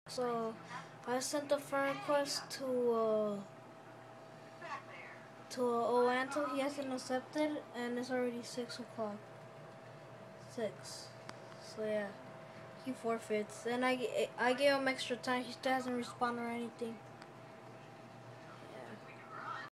So I sent the friend request to Oanto. He hasn't accepted, and it's already 6 o'clock. 6. So yeah, he forfeits. And I gave him extra time. He still hasn't responded or anything.